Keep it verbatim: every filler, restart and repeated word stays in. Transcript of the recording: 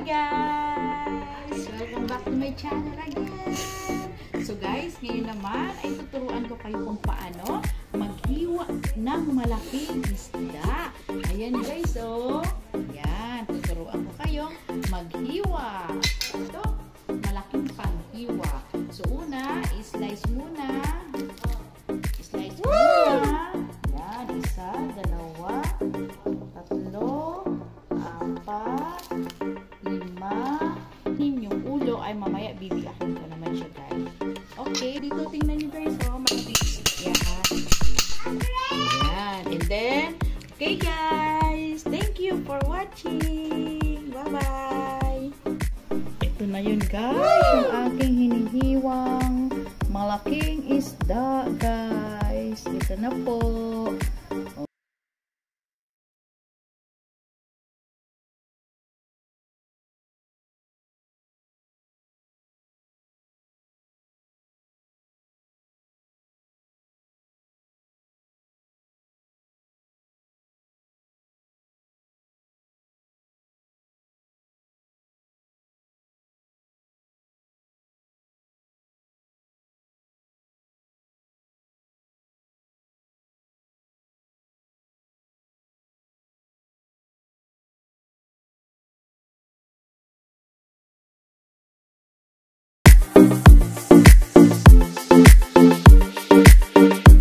guys! Welcome back to my channel again! So guys, ngayon naman ay tuturuan ko kayo kung paano maghiwa ng malaking isda. Ayan guys, oh! Ayan, tuturuan ko kayong maghiwa. Ito, malaking panghiwa. So una, i-slice muna. I-slice muna. Ayan, isa, dalawa, tatlo, apat, lima, anim. Yung ulo ay mamaya bibiyakin ko naman siya guys. Okay, dito tingnan nyo guys, oh, malapit. Yan. Ayan. And then, okay guys, thank you for watching. Bye-bye. Ito na yun guys, yung aking hinihiwang malaking isda guys. Ito na po.